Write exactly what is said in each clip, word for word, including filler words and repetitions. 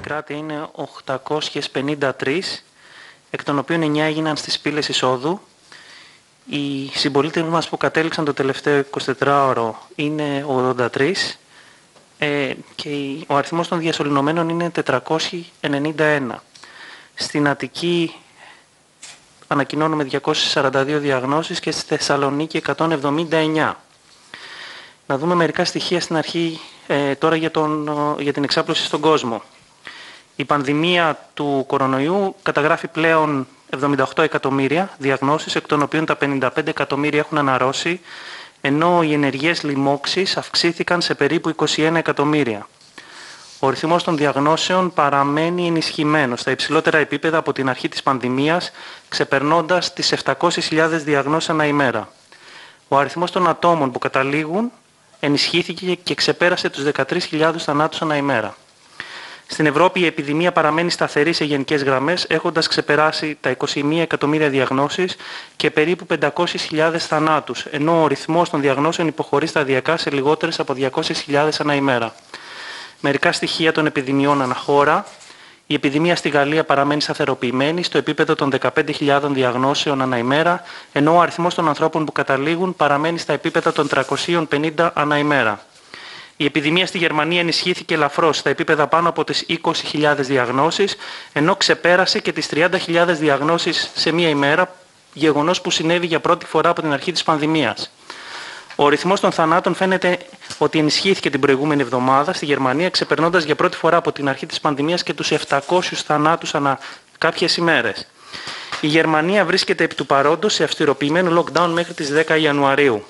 επικράτεια είναι οκτακόσιες πενήντα τρεις, εκ των οποίων εννιά έγιναν στις πύλες εισόδου. Οι συμπολίτες μας που κατέληξαν το τελευταίο εικοσιτετράωρο είναι ογδόντα τρεις ε, και ο αριθμός των διασωληνωμένων είναι τετρακόσιοι ενενήντα ένα. Στην Αττική ανακοινώνουμε διακόσιες σαράντα δύο διαγνώσεις και στη Θεσσαλονίκη εκατόν εβδομήντα εννιά. Να δούμε μερικά στοιχεία στην αρχή ε, τώρα για, τον, για την εξάπλωση στον κόσμο. Η πανδημία του κορονοϊού καταγράφει πλέον εβδομήντα οκτώ εκατομμύρια διαγνώσεις, εκ των οποίων τα πενήντα πέντε εκατομμύρια έχουν αναρρώσει, ενώ οι ενεργές λοιμώξεις αυξήθηκαν σε περίπου είκοσι ένα εκατομμύρια. Ο ρυθμός των διαγνώσεων παραμένει ενισχυμένος στα υψηλότερα επίπεδα από την αρχή της πανδημίας, ξεπερνώντας τις επτακόσιες χιλιάδες διαγνώσεις ανά ημέρα. Ο αριθμός των ατόμων που καταλήγουν ενισχύθηκε και ξεπέρασε τους δεκατρείς χιλιάδες θανάτους ανά ημέρα. Στην Ευρώπη η επιδημία παραμένει σταθερή σε γενικές γραμμές, έχοντας ξεπεράσει τα είκοσι ένα εκατομμύρια διαγνώσεις και περίπου πεντακόσιες χιλιάδες θανάτους, ενώ ο ρυθμός των διαγνώσεων υποχωρεί σταδιακά σε λιγότερες από διακόσιες χιλιάδες ανά ημέρα. Μερικά στοιχεία των επιδημιών αναχώρα. Η επιδημία στη Γαλλία παραμένει σταθεροποιημένη στο επίπεδο των δεκαπέντε χιλιάδων διαγνώσεων ανά ημέρα, ενώ ο αριθμός των ανθρώπων που καταλήγουν παραμένει στα επίπεδα των τριακοσίων πενήντα ανά ημέρα. Η επιδημία στη Γερμανία ενισχύθηκε ελαφρώς στα επίπεδα πάνω από τις είκοσι χιλιάδες διαγνώσεις, ενώ ξεπέρασε και τις τριάντα χιλιάδες διαγνώσεις σε μία ημέρα, γεγονός που συνέβη για πρώτη φορά από την αρχή της πανδημίας. Ο ρυθμός των θανάτων φαίνεται ότι ενισχύθηκε την προηγούμενη εβδομάδα στη Γερμανία, ξεπερνώντας για πρώτη φορά από την αρχή της πανδημίας και τους επτακόσιους θανάτους ανά κάποιες ημέρες. Η Γερμανία βρίσκεται επί του παρόντος σε αυστηροποιημένο lockdown μέχρι τις δέκα Ιανουαρίου.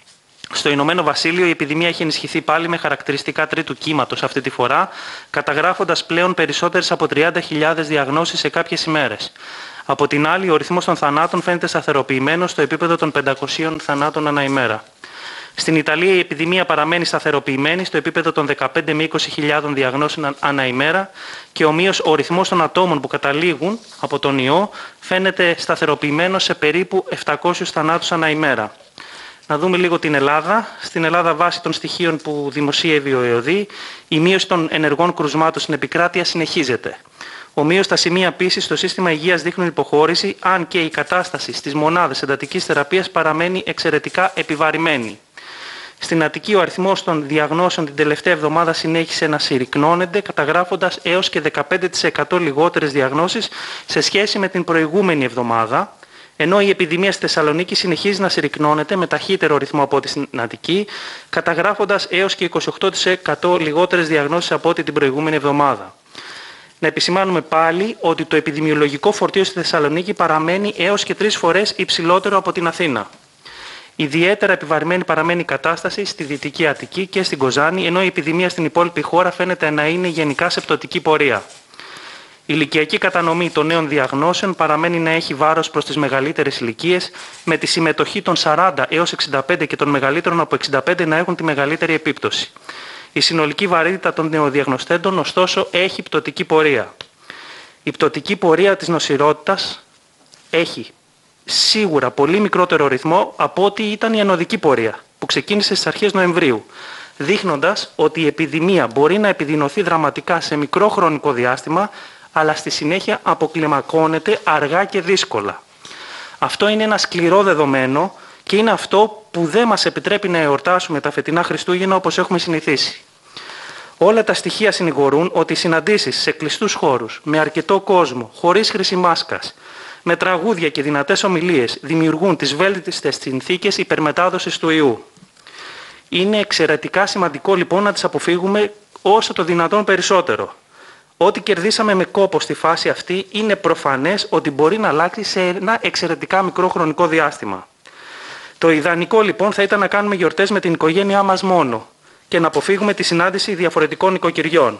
Στο Ηνωμένο Βασίλειο η επιδημία έχει ενισχυθεί πάλι με χαρακτηριστικά τρίτου κύματος αυτή τη φορά, καταγράφοντας πλέον περισσότερες από τριάντα χιλιάδες διαγνώσεις σε κάποιες ημέρες. Από την άλλη, ο ρυθμός των θανάτων φαίνεται σταθεροποιημένος στο επίπεδο των πεντακοσίων θανάτων ανά ημέρα. Στην Ιταλία η επιδημία παραμένει σταθεροποιημένη στο επίπεδο των δεκαπέντε με είκοσι χιλιάδων διαγνώσεων ανά ημέρα και ομοίως ο ρυθμός των ατόμων που καταλήγουν από τον ιό φαίνεται σταθεροποιημένος σε περίπου επτακόσιους θανάτους ανά ημέρα. Να δούμε λίγο την Ελλάδα. Στην Ελλάδα, βάσει των στοιχείων που δημοσίευε ο ΕΟΔΗ, η μείωση των ενεργών κρουσμάτων στην επικράτεια συνεχίζεται. Ομοίως, τα σημεία πίσης στο σύστημα υγείας δείχνουν υποχώρηση, αν και η κατάσταση στις μονάδες εντατικής θεραπείας παραμένει εξαιρετικά επιβαρημένη. Στην Αττική, ο αριθμός των διαγνώσεων την τελευταία εβδομάδα συνέχισε να συρρυκνώνεται, καταγράφοντας έως και δεκαπέντε τοις εκατό λιγότερες διαγνώσεις σε σχέση με την προηγούμενη εβδομάδα, ενώ η επιδημία στη Θεσσαλονίκη συνεχίζει να συρρυκνώνεται με ταχύτερο ρυθμό από ό,τι στην Αττική, καταγράφοντας έως και είκοσι οκτώ τοις εκατό λιγότερες διαγνώσεις από ό,τι την προηγούμενη εβδομάδα. Να επισημάνουμε πάλι ότι το επιδημιολογικό φορτίο στη Θεσσαλονίκη παραμένει έως και τρεις φορές υψηλότερο από την Αθήνα. Ιδιαίτερα επιβαρημένη παραμένει η κατάσταση στη Δυτική Αττική και στην Κοζάνη, ενώ η επιδημία στην υπόλοιπη χώρα φαίνεται να είναι γενικά σε πτωτική πορεία. Η ηλικιακή κατανομή των νέων διαγνώσεων παραμένει να έχει βάρος προς τις μεγαλύτερες ηλικίες, με τη συμμετοχή των σαράντα έως εξήντα πέντε και των μεγαλύτερων από εξήντα πέντε να έχουν τη μεγαλύτερη επίπτωση. Η συνολική βαρύτητα των νεοδιαγνωστέντων, ωστόσο, έχει πτωτική πορεία. Η πτωτική πορεία της νοσηρότητας έχει σίγουρα πολύ μικρότερο ρυθμό από ό,τι ήταν η ανωδική πορεία, που ξεκίνησε στις αρχές Νοεμβρίου, δείχνοντας ότι η επιδημία μπορεί να επιδεινωθεί δραματικά σε μικρό χρονικό διάστημα, αλλά στη συνέχεια αποκλιμακώνεται αργά και δύσκολα. Αυτό είναι ένα σκληρό δεδομένο και είναι αυτό που δεν μας επιτρέπει να εορτάσουμε τα φετινά Χριστούγεννα όπως έχουμε συνηθίσει. Όλα τα στοιχεία συνηγορούν ότι οι συναντήσεις σε κλειστούς χώρους, με αρκετό κόσμο, χωρίς χρήση μάσκας, με τραγούδια και δυνατές ομιλίες δημιουργούν τις βέλτιστες συνθήκες υπερμετάδοσης του ιού. Είναι εξαιρετικά σημαντικό λοιπόν να τις αποφύγουμε όσο το δυνατόν περισσότερο. Ό,τι κερδίσαμε με κόπο στη φάση αυτή είναι προφανές ότι μπορεί να αλλάξει σε ένα εξαιρετικά μικρό χρονικό διάστημα. Το ιδανικό λοιπόν θα ήταν να κάνουμε γιορτές με την οικογένειά μας μόνο και να αποφύγουμε τη συνάντηση διαφορετικών οικοκυριών.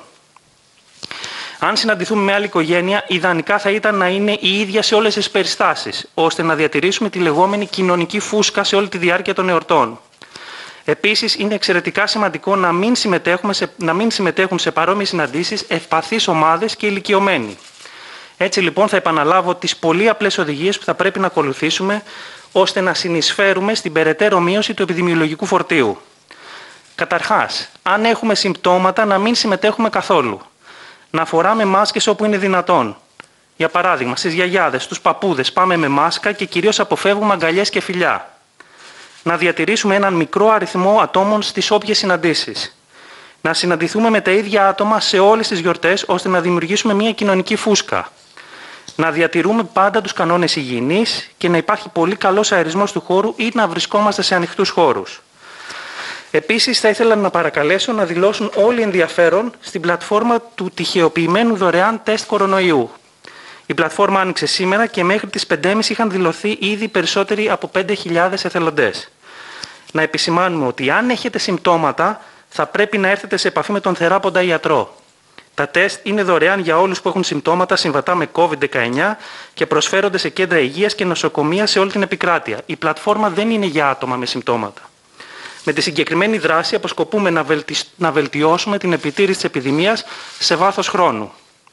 Αν συναντηθούμε με άλλη οικογένεια, ιδανικά θα ήταν να είναι η ίδια σε όλες τις περιστάσεις, ώστε να διατηρήσουμε τη λεγόμενη κοινωνική φούσκα σε όλη τη διάρκεια των εορτών. Επίσης, είναι εξαιρετικά σημαντικό να μην, συμμετέχουμε σε, να μην συμμετέχουν σε παρόμοιες συναντήσεις ευπαθείς ομάδες και ηλικιωμένοι. Έτσι λοιπόν θα επαναλάβω τις πολύ απλές οδηγίες που θα πρέπει να ακολουθήσουμε, ώστε να συνεισφέρουμε στην περαιτέρω μείωση του επιδημιολογικού φορτίου. Καταρχάς, αν έχουμε συμπτώματα, να μην συμμετέχουμε καθόλου. να φοράμε μάσκες όπου είναι δυνατόν. Για παράδειγμα, στις γιαγιάδες, στους παππούδες πάμε με μάσκα και κυρίως αποφεύγουμε αγκαλιές και φιλιά. Να διατηρήσουμε έναν μικρό αριθμό ατόμων στις όποιες συναντήσεις. Να συναντηθούμε με τα ίδια άτομα σε όλες τις γιορτές, ώστε να δημιουργήσουμε μια κοινωνική φούσκα. Να διατηρούμε πάντα τους κανόνες υγιεινής και να υπάρχει πολύ καλός αερισμός του χώρου ή να βρισκόμαστε σε ανοιχτούς χώρους. Επίσης, θα ήθελα να παρακαλέσω να δηλώσουν όλοι ενδιαφέρον στην πλατφόρμα του τυχεοποιημένου δωρεάν τεστ κορονοϊού. Η πλατφόρμα άνοιξε σήμερα και μέχρι τις πέντε και μισή είχαν δηλωθεί ήδη περισσότεροι από πέντε χιλιάδες εθελοντές. Να επισημάνουμε ότι αν έχετε συμπτώματα, θα πρέπει να έρθετε σε επαφή με τον θεράποντα ιατρό. Τα τεστ είναι δωρεάν για όλους που έχουν συμπτώματα συμβατά με κόβιντ δεκαεννιά και προσφέρονται σε κέντρα υγείας και νοσοκομεία σε όλη την επικράτεια. Η πλατφόρμα δεν είναι για άτομα με συμπτώματα. Με τη συγκεκριμένη δράση αποσκοπούμε να, βελτι... να βελτιώσουμε την επιτήρηση της επιδημίας σε βάθος χρόνου.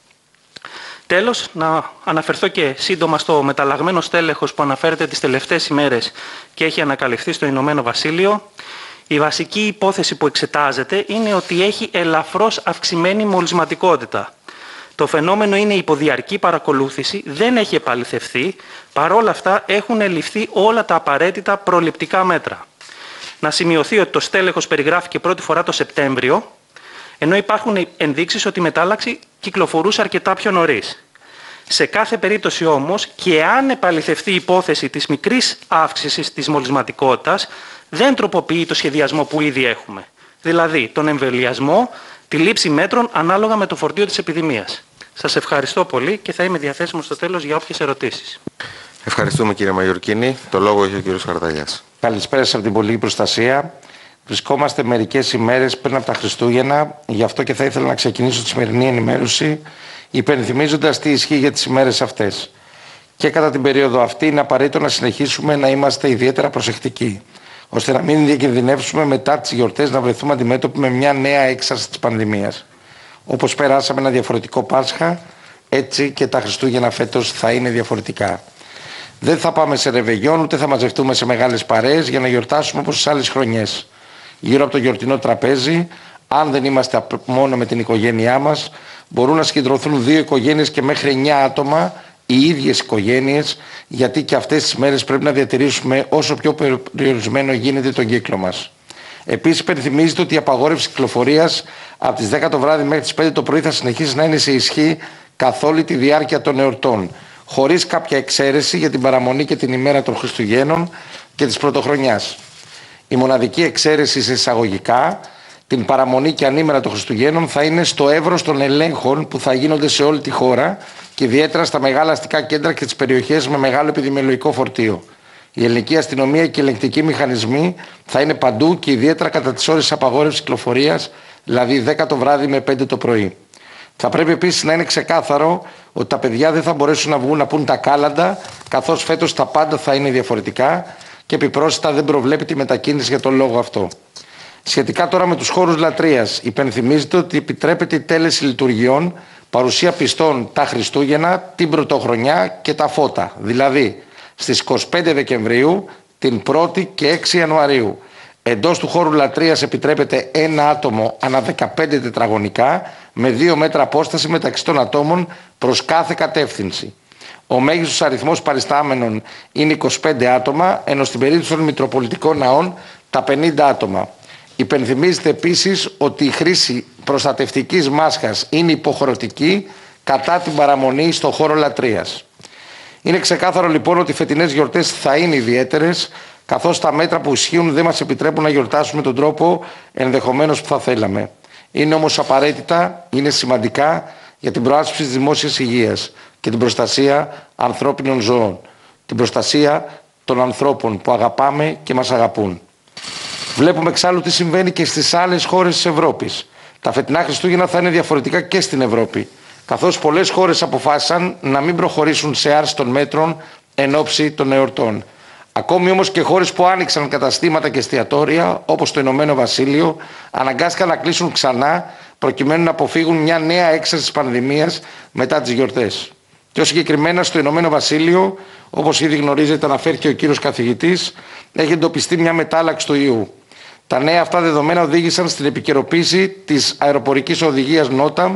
Τέλος, να αναφερθώ και σύντομα στο μεταλλαγμένο στέλεχος που αναφέρεται τις τελευταίες ημέρες και έχει ανακαλυφθεί στο Ηνωμένο Βασίλειο. Η βασική υπόθεση που εξετάζεται είναι ότι έχει ελαφρώς αυξημένη μολυσματικότητα. Το φαινόμενο είναι υποδιαρκή παρακολούθηση, δεν έχει επαληθευθεί, παρόλα αυτά έχουν ληφθεί όλα τα απαραίτητα προληπτικά μέτρα. Να σημειωθεί ότι το στέλεχος περιγράφηκε πρώτη φορά το Σεπτέμβριο, ενώ υπάρχουν ενδείξεις ότι η μετάλλαξη κυκλοφορούσε αρκετά πιο νωρίς. Σε κάθε περίπτωση όμως, και αν επαληθευτεί η υπόθεση της μικρής αύξησης της μολυσματικότητας, δεν τροποποιεί το σχεδιασμό που ήδη έχουμε. Δηλαδή, τον εμβολιασμό, τη λήψη μέτρων ανάλογα με το φορτίο της επιδημίας. Σας ευχαριστώ πολύ και θα είμαι διαθέσιμος στο τέλος για όποιες ερωτήσεις. Ευχαριστούμε κύριε Μαγιορκίνη. Το λόγο έχει ο κύριος Χαρδαλιάς. Καλησπέρα από την Πολιτική Προστασία. Βρισκόμαστε μερικές ημέρες πριν από τα Χριστούγεννα, γι' αυτό και θα ήθελα να ξεκινήσω τη σημερινή ενημέρωση, υπενθυμίζοντας τι ισχύει για τις ημέρες αυτές. Και κατά την περίοδο αυτή είναι απαραίτητο να συνεχίσουμε να είμαστε ιδιαίτερα προσεκτικοί, ώστε να μην διακινδυνεύσουμε μετά τις γιορτές να βρεθούμε αντιμέτωποι με μια νέα έξαρση της πανδημίας. Όπως περάσαμε ένα διαφορετικό Πάσχα, έτσι και τα Χριστούγεννα φέτος θα είναι διαφορετικά. Δεν θα πάμε σε ρεβεγιόν, ούτε θα μαζευτούμε σε μεγάλες παρέες για να γιορτάσουμε όπως τις άλλες χρονιές. Γύρω από το γιορτινό τραπέζι, αν δεν είμαστε μόνο με την οικογένειά μας, μπορούν να συγκεντρωθούν δύο οικογένειες και μέχρι εννιά άτομα, οι ίδιες οικογένειες, γιατί και αυτές τις μέρες πρέπει να διατηρήσουμε όσο πιο περιορισμένο γίνεται τον κύκλο μας. Επίσης, υπενθυμίζεται ότι η απαγόρευση κυκλοφορίας από τις δέκα το βράδυ μέχρι τις πέντε το πρωί θα συνεχίσει να είναι σε ισχύ καθ' όλη τη διάρκεια των εορτών, χωρίς κάποια εξαίρεση για την παραμονή και την ημέρα των Χριστουγέννων και της Πρωτοχρονιάς. Η μοναδική εξαίρεση σε εισαγωγικά, την παραμονή και ανήμερα των Χριστουγέννων, θα είναι στο εύρος των ελέγχων που θα γίνονται σε όλη τη χώρα και ιδιαίτερα στα μεγάλα αστικά κέντρα και τις περιοχές με μεγάλο επιδημιολογικό φορτίο. Η ελληνική αστυνομία και οι ελεγκτικοί μηχανισμοί θα είναι παντού και ιδιαίτερα κατά τις ώρες της απαγόρευσης κυκλοφορίας, δηλαδή δέκα το βράδυ με πέντε το πρωί. Θα πρέπει επίσης να είναι ξεκάθαρο ότι τα παιδιά δεν θα μπορέσουν να βγουν να πούν τα κάλαντα, καθώς φέτος τα πάντα θα είναι διαφορετικά και επιπρόσθετα δεν προβλέπει η μετακίνηση για τον λόγο αυτό. Σχετικά τώρα με τους χώρους λατρείας, υπενθυμίζεται ότι επιτρέπεται η τέλεση λειτουργιών, παρουσία πιστών τα Χριστούγεννα, την Πρωτοχρονιά και τα φώτα, δηλαδή στις είκοσι πέντε Δεκεμβρίου, την πρώτη και έξι Ιανουαρίου. Εντός του χώρου λατρείας επιτρέπεται ένα άτομο ανά δεκαπέντε τετραγωνικά με δύο μέτρα απόσταση μεταξύ των ατόμων προς κάθε κατεύθυνση. Ο μέγιστος αριθμός παριστάμενων είναι είκοσι πέντε άτομα, ενώ στην περίπτωση των Μητροπολιτικών Ναών τα πενήντα άτομα. Υπενθυμίζεται επίσης ότι η χρήση προστατευτικής μάσκας είναι υποχρεωτική κατά την παραμονή στο χώρο λατρείας. Είναι ξεκάθαρο λοιπόν ότι οι φετινές γιορτές θα είναι ιδιαίτερες, καθώς τα μέτρα που ισχύουν δεν μας επιτρέπουν να γιορτάσουμε τον τρόπο ενδεχομένως που θα θέλαμε. Είναι όμως απαραίτητα, είναι σημαντικά για την προάσπιση της δημόσιας υγείας και την προστασία ανθρώπινων ζώων, την προστασία των ανθρώπων που αγαπάμε και μας αγαπούν. Βλέπουμε εξάλλου τι συμβαίνει και στις άλλες χώρες της Ευρώπης. Τα φετινά Χριστούγεννα θα είναι διαφορετικά και στην Ευρώπη, καθώς πολλές χώρες αποφάσισαν να μην προχωρήσουν σε άρση των μέτρων εν ώψη των εορτών. Ακόμη όμως και χώρες που άνοιξαν καταστήματα και εστιατόρια, όπως το Ηνωμένο Βασίλειο, αναγκάστηκαν να κλείσουν ξανά προκειμένου να αποφύγουν μια νέα έξαρση της πανδημίας μετά τις γιορτές. Πιο συγκεκριμένα στο Ηνωμένο Βασίλειο, όπως ήδη γνωρίζετε, αναφέρθηκε ο κύριος καθηγητής, έχει εντοπιστεί μια μετάλλαξη του ιού. Τα νέα αυτά δεδομένα οδήγησαν στην επικαιροποίηση της αεροπορικής οδηγίας νόταμ,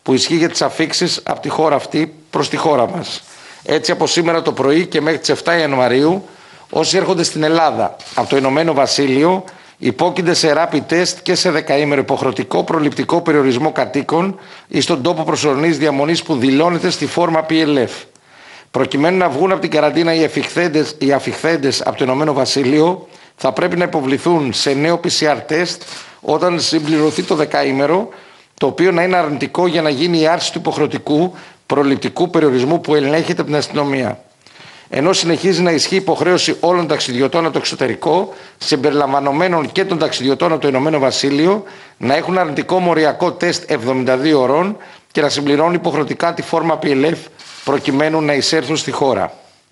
που ισχύει για τις αφίξεις από τη χώρα αυτή προς τη χώρα μας. Έτσι, από σήμερα το πρωί και μέχρι τις εφτά Ιανουαρίου, όσοι έρχονται στην Ελλάδα από το Ηνωμένο Βασίλειο υπόκεινται σε rapid test και σε δεκαήμερο υποχρεωτικό προληπτικό περιορισμό κατοίκων ή στον τόπο προσωρινής διαμονής που δηλώνεται στη φόρμα πι ελ εφ. Προκειμένου να βγουν από την καραντίνα οι αφιχθέντες, οι αφιχθέντες από το Ηνωμένο Βασίλειο, θα πρέπει να υποβληθούν σε νέο πι σι αρ τεστ όταν συμπληρωθεί το δεκαήμερο, το οποίο να είναι αρνητικό για να γίνει η άρση του υποχρεωτικού προληπτικού περιορισμού που ελέγχεται από την αστυνομία. Ενώ συνεχίζει να ισχύει υποχρέωση όλων των ταξιδιωτών από το εξωτερικό, συμπεριλαμβανομένων και των ταξιδιωτών από το Ηνωμένο Βασίλειο, να έχουν αρνητικό μοριακό τεστ εβδομήντα δύο ωρών και να συμπληρώνουν υποχρεωτικά τη φόρμα πι ελ εφ προκειμένου να εισέλθουν στη χώρα.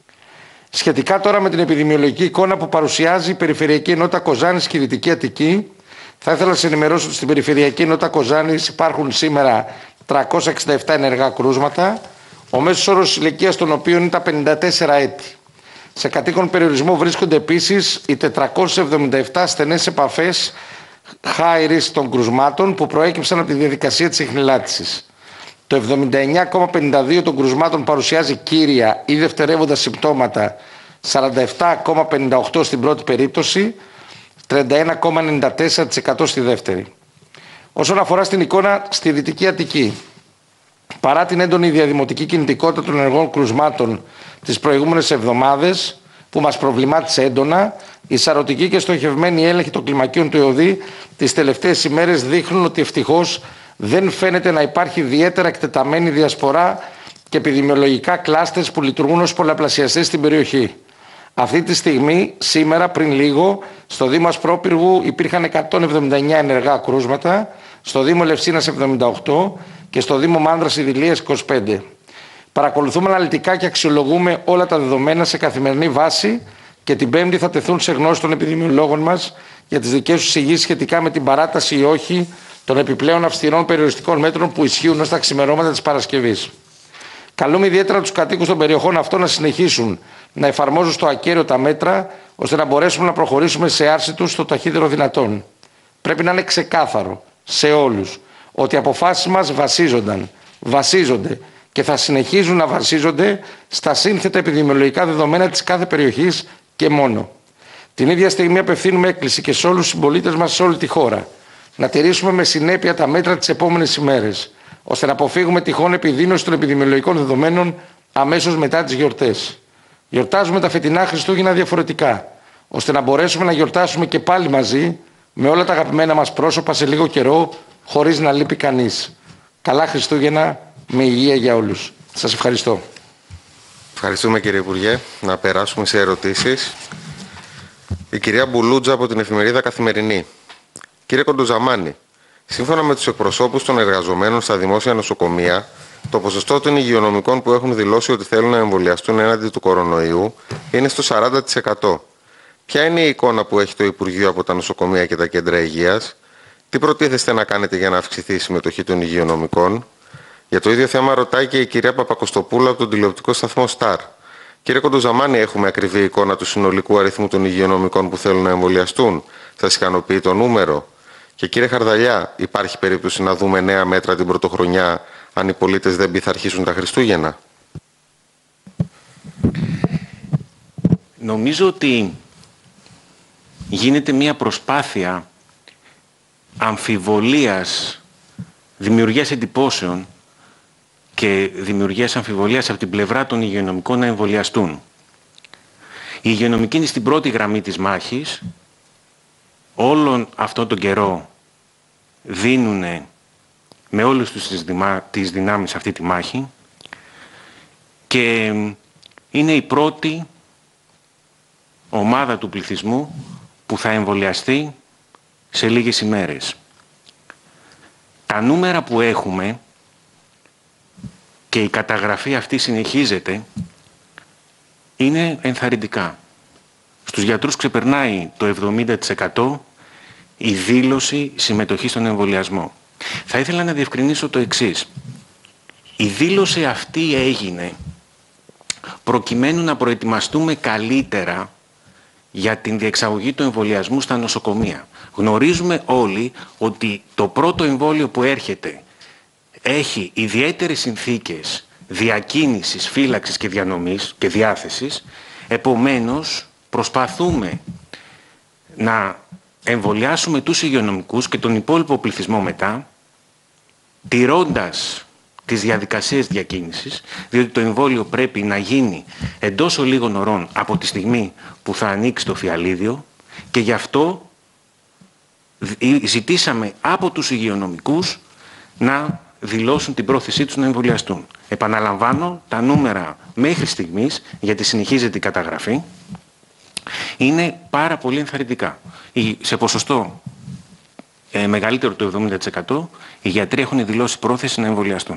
Σχετικά τώρα με την επιδημιολογική εικόνα που παρουσιάζει η Περιφερειακή Ενότητα Κοζάνης και η Δυτική Αττική, θα ήθελα να σας ενημερώσω ότι στην Περιφερειακή Ενότητα Κοζάνης υπάρχουν σήμερα τριακόσια εξήντα επτά ενεργά κρούσματα, ο μέσος όρος ηλικίας των οποίων είναι τα πενήντα τέσσερα έτη. Σε κατοίκον περιορισμό βρίσκονται επίσης οι τετρακόσιες εβδομήντα επτά στενές επαφές high risk των κρουσμάτων που προέκυψαν από τη διαδικασία της ιχνηλάτησης. Το εβδομήντα εννέα κόμμα πενήντα δύο των κρουσμάτων παρουσιάζει κύρια ή δευτερεύοντα συμπτώματα, σαράντα επτά κόμμα πενήντα οκτώ στην πρώτη περίπτωση, τριάντα ένα κόμμα ενενήντα τέσσερα τοις εκατό στη δεύτερη. Όσον αφορά στην εικόνα στη Δυτική Αττική, παρά την έντονη διαδημοτική κινητικότητα των ενεργών κρουσμάτων τις προηγούμενες εβδομάδες, που μας προβλημάτισε έντονα, η σαρωτική και στοχευμένη έλεγχη των κλιμακίων του ΕΟΔΗ τις τελευταίες ημέρες δείχνουν ότι ευτυχώς δεν φαίνεται να υπάρχει ιδιαίτερα εκτεταμένη διασπορά και επιδημιολογικά κλάστερς που λειτουργούν ως πολλαπλασιαστές στην περιοχή. Αυτή τη στιγμή, σήμερα πριν λίγο, στο Δήμο Ασπρόπυργου υπήρχαν εκατόν εβδομήντα εννέα ενεργά κρούσματα, στο Δήμο Ελευσίνας εβδομήντα οκτώ και στο Δήμο Μάνδρας Ιδηλίας είκοσι πέντε. Παρακολουθούμε αναλυτικά και αξιολογούμε όλα τα δεδομένα σε καθημερινή βάση και την Πέμπτη θα τεθούν σε γνώση των επιδημιολόγων μας για τις δικές τους εισηγήσεις σχετικά με την παράταση ή όχι των επιπλέον αυστηρών περιοριστικών μέτρων που ισχύουν ως τα ξημερώματα της Παρασκευής. Καλούμε ιδιαίτερα τους κατοίκους των περιοχών αυτών να συνεχίσουν να εφαρμόζουν στο ακέραιο τα μέτρα, ώστε να μπορέσουμε να προχωρήσουμε σε άρση τους το ταχύτερο δυνατόν. Πρέπει να είναι ξεκάθαρο σε όλους ότι οι αποφάσεις μας βασίζονταν, βασίζονται και θα συνεχίζουν να βασίζονται στα σύνθετα επιδημιολογικά δεδομένα της κάθε περιοχής και μόνο. Την ίδια στιγμή απευθύνουμε έκκληση και σε όλους τους συμπολίτες μας σε όλη τη χώρα να τηρήσουμε με συνέπεια τα μέτρα τις επόμενες ημέρες, ώστε να αποφύγουμε τυχόν επιδείνωση των επιδημιολογικών δεδομένων αμέσως μετά τις γιορτές. Γιορτάζουμε τα φετινά Χριστούγεννα διαφορετικά, ώστε να μπορέσουμε να γιορτάσουμε και πάλι μαζί με όλα τα αγαπημένα μας πρόσωπα σε λίγο καιρό, χωρίς να λείπει κανείς. Καλά Χριστούγεννα, με υγεία για όλους. Σας ευχαριστώ. Ευχαριστούμε κύριε Υπουργέ. Να περάσουμε σε ερωτήσεις. Η κυρία Μπουλούτζα από την εφημερίδα Καθημερινή. Κύριε Κοντοζαμάνη, σύμφωνα με τους εκπροσώπους των εργαζομένων στα δημόσια νοσοκομεία, το ποσοστό των υγειονομικών που έχουν δηλώσει ότι θέλουν να εμβολιαστούν έναντι του κορονοϊού είναι στο σαράντα τοις εκατό. Ποια είναι η εικόνα που έχει το Υπουργείο από τα νοσοκομεία και τα κέντρα υγείας? Τι προτίθεστε να κάνετε για να αυξηθεί η συμμετοχή των υγειονομικών? Για το ίδιο θέμα ρωτάει και η κυρία Παπακοστοπούλου από τον τηλεοπτικό σταθμό Σταρ. Κύριε Κοντοζαμάνη, έχουμε ακριβή εικόνα του συνολικού αριθμού των υγειονομικών που θέλουν να εμβολιαστούν? Σας ικανοποιεί το νούμερο? Και κύριε Χαρδαλιά, υπάρχει περίπτωση να δούμε νέα μέτρα την πρωτοχρονιά αν οι πολίτες δεν πειθαρχήσουν τα Χριστούγεννα? Νομίζω ότι γίνεται μια προσπάθεια αμφιβολίας, δημιουργίας εντυπώσεων και δημιουργίας αμφιβολίας από την πλευρά των υγειονομικών να εμβολιαστούν. Οι υγειονομικοί είναι στην πρώτη γραμμή της μάχης. Όλον αυτόν τον καιρό δίνουν με όλους τους τις, δυνά, τις δυνάμεις αυτή τη μάχη και είναι η πρώτη ομάδα του πληθυσμού που θα εμβολιαστεί σε λίγες ημέρες. Τα νούμερα που έχουμε και η καταγραφή αυτή συνεχίζεται είναι ενθαρρυντικά. Στους γιατρούς ξεπερνάει το εβδομήντα τοις εκατό η δήλωση συμμετοχής στον εμβολιασμό. Θα ήθελα να διευκρινίσω το εξής. Η δήλωση αυτή έγινε προκειμένου να προετοιμαστούμε καλύτερα για την διεξαγωγή του εμβολιασμού στα νοσοκομεία. Γνωρίζουμε όλοι ότι το πρώτο εμβόλιο που έρχεται έχει ιδιαίτερες συνθήκες διακίνησης, φύλαξης και διανομής και διάθεσης. Επομένως, προσπαθούμε να εμβολιάσουμε τους υγειονομικούς και τον υπόλοιπο πληθυσμό μετά, τηρώντας τις διαδικασίες διακίνησης, διότι το εμβόλιο πρέπει να γίνει εντός ολίγων ωρών από τη στιγμή που θα ανοίξει το φιαλίδιο, και γι' αυτό ζητήσαμε από τους υγειονομικούς να δηλώσουν την πρόθεσή τους να εμβολιαστούν. Επαναλαμβάνω, τα νούμερα μέχρι στιγμής, γιατί συνεχίζεται η καταγραφή, είναι πάρα πολύ ενθαρρυντικά. Σε ποσοστό ε, μεγαλύτερο του εβδομήντα τοις εκατό οι γιατροί έχουν δηλώσει πρόθεση να εμβολιαστούν.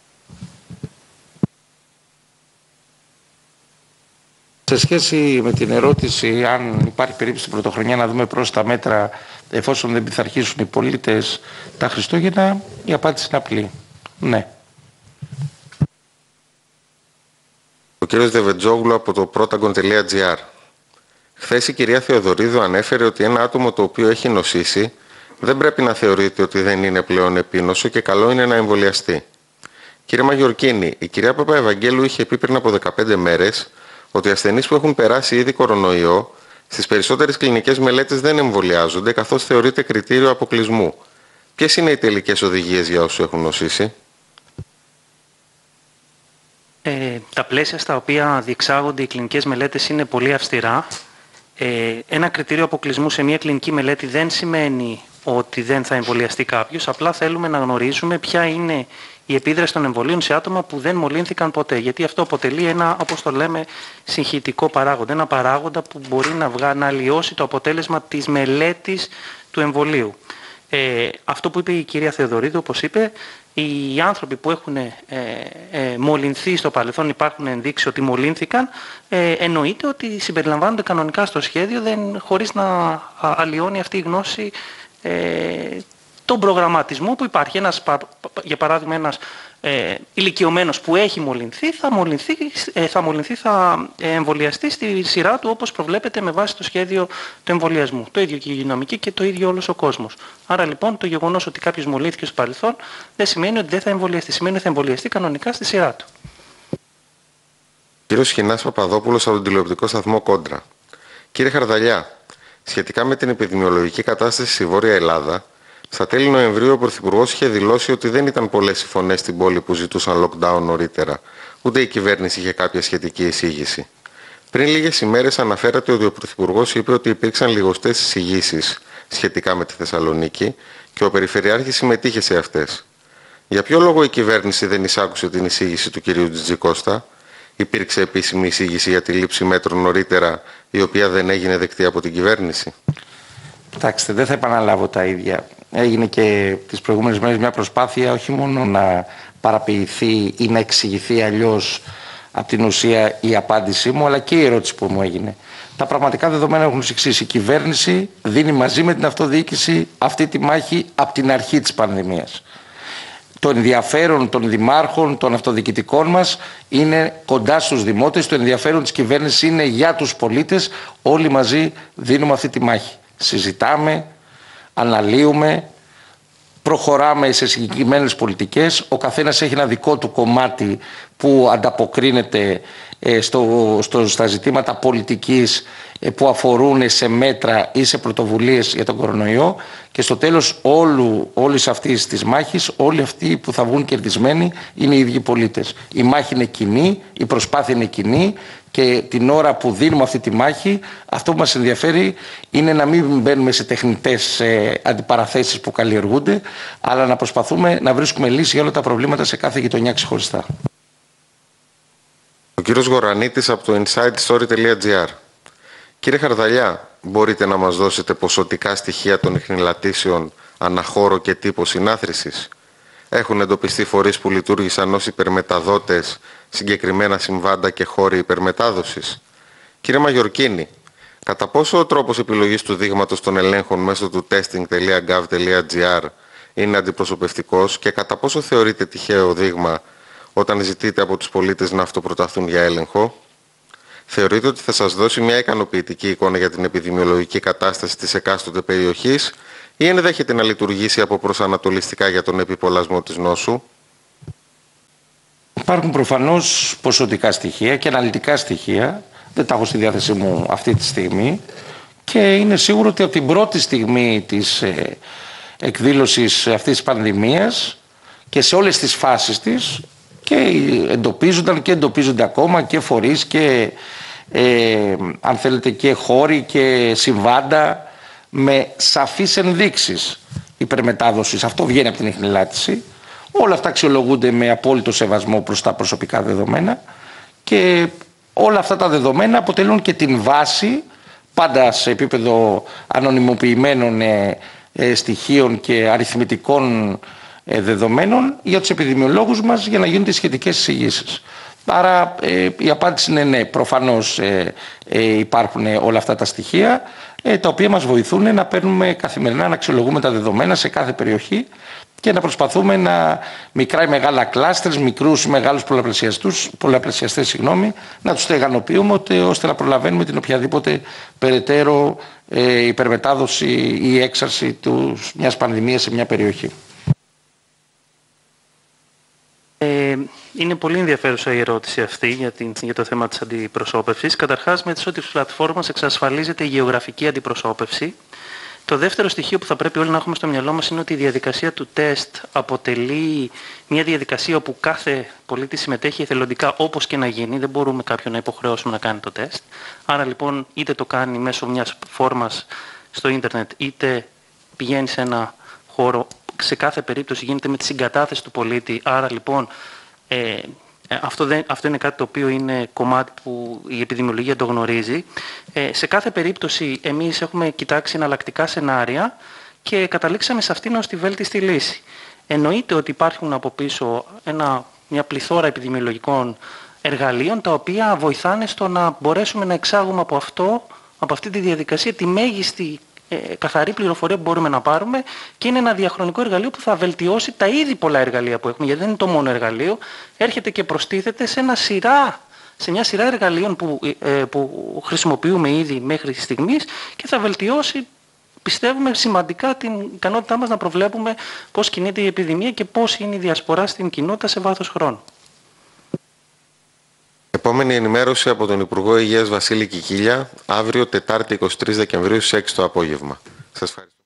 Σε σχέση με την ερώτηση αν υπάρχει περίπτωση την πρωτοχρονιά να δούμε πρόσθετα μέτρα εφόσον δεν πειθαρχήσουν οι πολίτες τα Χριστούγεννα, η απάντηση είναι απλή. Ναι. Ο κύριος Δεβετζόγλου από το protagon τελεία gr. Χθες η κυρία Θεοδωρίδου ανέφερε ότι ένα άτομο το οποίο έχει νοσήσει δεν πρέπει να θεωρείται ότι δεν είναι πλέον επίνοσο και καλό είναι να εμβολιαστεί. Κύριε Μαγιορκίνη, η κυρία Παπαευαγγέλου είχε πει πριν από δεκαπέντε μέρες ότι οι ασθενείς που έχουν περάσει ήδη κορονοϊό στις περισσότερες κλινικές μελέτες δεν εμβολιάζονται καθώς θεωρείται κριτήριο αποκλεισμού. Ποιες είναι οι τελικές οδηγίες για όσους έχουν νοσήσει? Ε, τα πλαίσια στα οποία διεξάγονται οι κλινικές μελέτες είναι πολύ αυστηρά. Ε, ένα κριτήριο αποκλεισμού σε μια κλινική μελέτη δεν σημαίνει ότι δεν θα εμβολιαστεί κάποιος, απλά θέλουμε να γνωρίζουμε ποια είναι η επίδραση των εμβολίων σε άτομα που δεν μολύνθηκαν ποτέ. Γιατί αυτό αποτελεί ένα, όπως το λέμε, συγχυτικό παράγοντα. Ένα παράγοντα που μπορεί να, βγα... να αλλοιώσει το αποτέλεσμα της μελέτης του εμβολίου. Ε, αυτό που είπε η κυρία Θεοδωρίδου, όπως είπε, οι άνθρωποι που έχουν ε, ε, μολυνθεί στο παρελθόν, υπάρχουν ενδείξεις ότι μολύνθηκαν, ε, εννοείται ότι συμπεριλαμβάνονται κανονικά στο σχέδιο, δεν, χωρίς να αλλοιώνει αυτή η γνώση ε, τον προγραμματισμό που υπάρχει. Ένας, για παράδειγμα, ένας ε, ηλικιωμένος που έχει μολυνθεί θα μολυνθεί, ε, θα, μολυνθεί, θα εμβολιαστεί στη σειρά του όπως προβλέπεται με βάση το σχέδιο του εμβολιασμού. Το ίδιο και η υγειονομική και το ίδιο όλος ο κόσμος. Άρα λοιπόν το γεγονός ότι κάποιος μολύνθηκε στο παρελθόν δεν σημαίνει ότι δεν θα εμβολιαστεί. Σημαίνει ότι θα εμβολιαστεί κανονικά στη σειρά του. Κύριος Χινάς Παπαδόπουλος από τον τηλεοπτικό σταθμό Κόντρα. Κύριε Χαρδαλιά, σχετικά με την επιδημιολογική κατάσταση στη Βόρεια Ελλάδα, στα τέλη Νοεμβρίου ο Πρωθυπουργός είχε δηλώσει ότι δεν ήταν πολλές οι φωνές στην πόλη που ζητούσαν lockdown νωρίτερα, ούτε η κυβέρνηση είχε κάποια σχετική εισήγηση. Πριν λίγες ημέρες αναφέρατε ότι ο Πρωθυπουργός είπε ότι υπήρξαν λιγοστές εισηγήσεις σχετικά με τη Θεσσαλονίκη και ο Περιφερειάρχης συμμετείχε σε αυτές. Για ποιο λόγο η κυβέρνηση δεν εισάκουσε την εισήγηση του κυρίου Τζιτζικώστα? Υπήρξε επίσημη εισήγηση για τη λήψη μέτρων νωρίτερα, η οποία δεν έγινε δεκτή από την κυβέρνηση? Κοιτάξτε, δεν θα επαναλάβω τα ίδια. Έγινε και τις προηγούμενες μέρες μια προσπάθεια όχι μόνο να παραποιηθεί ή να εξηγηθεί αλλιώς από την ουσία η απάντησή μου, αλλά και η ερώτηση που μου έγινε. Τα πραγματικά δεδομένα έχουν ως εξής. Η κυβέρνηση δίνει μαζί με την αυτοδιοίκηση αυτή τη μάχη από την αρχή της πανδημίας. Το ενδιαφέρον των δημάρχων, των αυτοδιοικητικών μας είναι κοντά στους δημότες, το ενδιαφέρον της κυβέρνησης είναι για τους πολίτες. Όλοι μαζί δίνουμε αυτή τη μάχη. Συζητάμε, αναλύουμε, προχωράμε σε συγκεκριμένες πολιτικές. Ο καθένας έχει ένα δικό του κομμάτι που ανταποκρίνεται ε, στο, στο, στα ζητήματα πολιτικής ε, που αφορούν σε μέτρα ή σε πρωτοβουλίες για τον κορονοϊό, και στο τέλος όλου, όλης αυτής της μάχης όλοι αυτοί που θα βγουν κερδισμένοι είναι οι ίδιοι πολίτες. Η μάχη είναι κοινή, η προσπάθεια είναι κοινή, και την ώρα που δίνουμε αυτή τη μάχη αυτό που μας ενδιαφέρει είναι να μην μπαίνουμε σε τεχνητές ε, αντιπαραθέσεις που καλλιεργούνται, αλλά να προσπαθούμε να βρίσκουμε λύση για όλα τα προβλήματα σε κάθε γειτονιά ξεχωριστά. Ο κύριος Γορανίτης από το inside story τελεία gr. Κύριε Χαρδαλιά, μπορείτε να μας δώσετε ποσοτικά στοιχεία των ιχνηλατήσεων αναχώρο και τύπο συνάθρησης? Έχουν εντοπιστεί φορείς που λειτουργήσαν ως υπερμεταδότες, συγκεκριμένα συμβάντα και χώροι υπερμετάδοσης? Κύριε Μαγιορκίνη, κατά πόσο ο τρόπος επιλογής του δείγματος των ελέγχων μέσω του testing τελεία gov τελεία gr είναι αντιπροσωπευτικός και κατά πόσο θεωρείται τυχαίο δείγμα όταν ζητείτε από τους πολίτες να αυτοπροταθούν για έλεγχο? Θεωρείτε ότι θα σας δώσει μια ικανοποιητική εικόνα για την επιδημιολογική κατάσταση της εκάστοτε περιοχής ή ενδέχεται να λειτουργήσει από προσανατολιστικά για τον επιπολασμό της νόσου? Υπάρχουν προφανώς ποσοτικά στοιχεία και αναλυτικά στοιχεία. Δεν τα έχω στη διάθεσή μου αυτή τη στιγμή. Και είναι σίγουρο ότι από την πρώτη στιγμή της ε, εκδήλωσης αυτής της πανδημίας και σε όλες τις φάσεις της και εντοπίζονταν και εντοπίζονται ακόμα και φορείς και ε, αν θέλετε και χώροι και συμβάντα με σαφείς ενδείξεις υπερμετάδοσης. Αυτό βγαίνει από την ιχνηλάτηση. Όλα αυτά αξιολογούνται με απόλυτο σεβασμό προς τα προσωπικά δεδομένα και όλα αυτά τα δεδομένα αποτελούν και την βάση, πάντα σε επίπεδο ανωνυμοποιημένων ε, ε, στοιχείων και αριθμητικών ε, δεδομένων για τους επιδημιολόγους μας για να γίνουν τις σχετικές εισηγήσεις. Άρα ε, η απάντηση είναι ναι, προφανώς ε, ε, υπάρχουν όλα αυτά τα στοιχεία ε, τα οποία μας βοηθούν να παίρνουμε καθημερινά, να αξιολογούμε τα δεδομένα σε κάθε περιοχή και να προσπαθούμε να μικρά ή μεγάλα κλάστερς, μικρούς ή μεγάλους πολλαπλασιαστές, πολλαπλασιαστές συγγνώμη, να τους στεγανοποιούμε ώστε να προλαβαίνουμε την οποιαδήποτε περαιτέρω ε, υπερμετάδοση ή έξαρση του, μιας πανδημίας σε μια περιοχή. Ε, είναι πολύ ενδιαφέρουσα η ερώτηση αυτή για, την, για το θέμα της αντιπροσώπευσης. Καταρχάς, με τις ό,τι πλατφόρμας εξασφαλίζεται η γεωγραφική αντιπροσώπευση. Το δεύτερο στοιχείο που θα πρέπει όλοι να έχουμε στο μυαλό μας είναι ότι η διαδικασία του τεστ αποτελεί μια διαδικασία όπου κάθε πολίτης συμμετέχει εθελοντικά όπως και να γίνει. Δεν μπορούμε κάποιον να υποχρεώσουμε να κάνει το τεστ. Άρα λοιπόν είτε το κάνει μέσω μιας φόρμας στο ίντερνετ είτε πηγαίνει σε ένα χώρο. Σε κάθε περίπτωση γίνεται με τη συγκατάθεση του πολίτη. Άρα λοιπόν ε, Αυτό, δεν, αυτό είναι κάτι το οποίο είναι κομμάτι που η επιδημιολογία το γνωρίζει. Ε, σε κάθε περίπτωση εμείς έχουμε κοιτάξει εναλλακτικά σενάρια και καταλήξαμε σε αυτήν ως τη βέλτιστη λύση. Εννοείται ότι υπάρχουν από πίσω ένα, μια πληθώρα επιδημιολογικών εργαλείων τα οποία βοηθάνε στο να μπορέσουμε να εξάγουμε από, αυτό, από αυτή τη διαδικασία τη μέγιστη Ε, καθαρή πληροφορία που μπορούμε να πάρουμε και είναι ένα διαχρονικό εργαλείο που θα βελτιώσει τα ήδη πολλά εργαλεία που έχουμε, γιατί δεν είναι το μόνο εργαλείο, έρχεται και προστίθεται σε, ένα σειρά, σε μια σειρά εργαλείων που, ε, που χρησιμοποιούμε ήδη μέχρι στιγμής και θα βελτιώσει, πιστεύουμε, σημαντικά την ικανότητά μας να προβλέπουμε πώς κινείται η επιδημία και πώς είναι η διασπορά στην κοινότητα σε βάθος χρόνου. Επόμενη ενημέρωση από τον Υπουργό Υγείας Βασίλη Κικίλια, αύριο Τετάρτη εικοστή τρίτη Δεκεμβρίου στις έξι το απόγευμα. Σας ευχαριστώ.